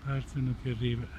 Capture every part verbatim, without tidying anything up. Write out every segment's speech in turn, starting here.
Arzano che arriva.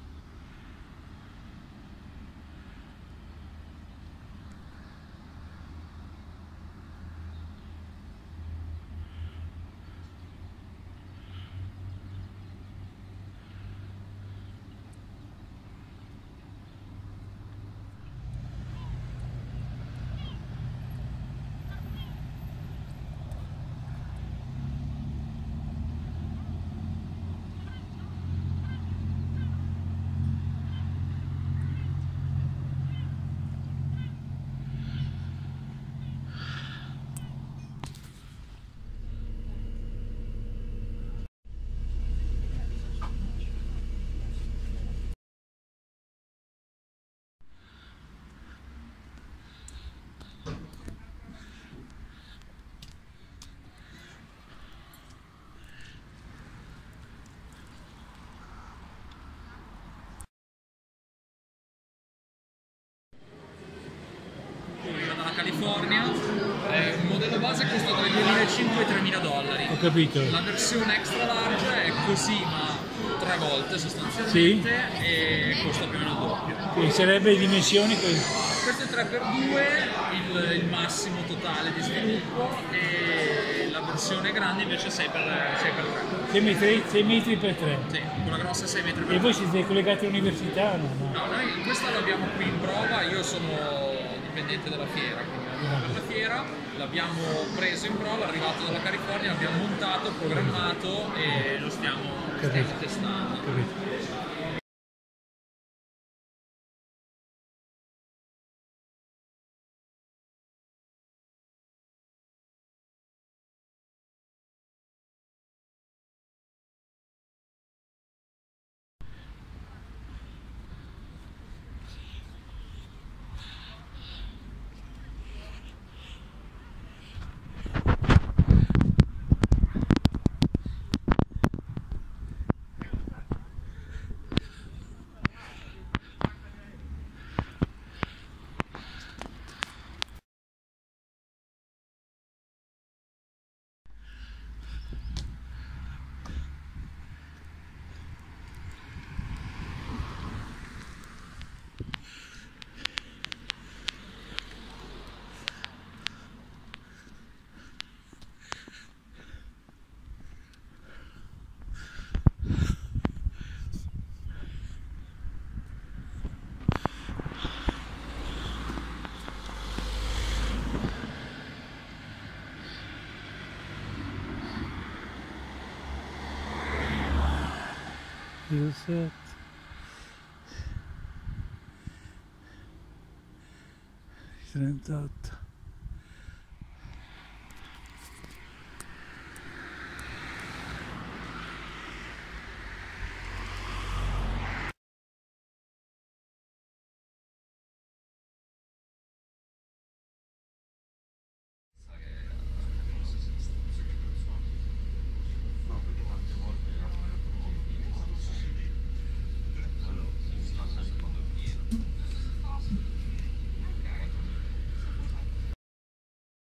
Dalla California, eh, un modello base costa tra i duemilacinque e i tremila dollari. Ho capito. La versione extra large è così, ma tre volte sostanzialmente, Sì. E costa più o meno il doppio. E sarebbe dimensioni così. Questo è tre per due, il, il massimo totale di sviluppo, e la versione grande invece è sei per tre. sei metri per tre. Sì, quella grossa è sei metri per tre. E voi siete collegati all'università? No, no. No, noi questa l'abbiamo qui in prova, io sono dipendente della fiera, quindi lavoro per la fiera, l'abbiamo preso in prova, è arrivato dalla California, l'abbiamo montato, programmato e lo stiamo, stiamo testando. Capito. diciassette trentotto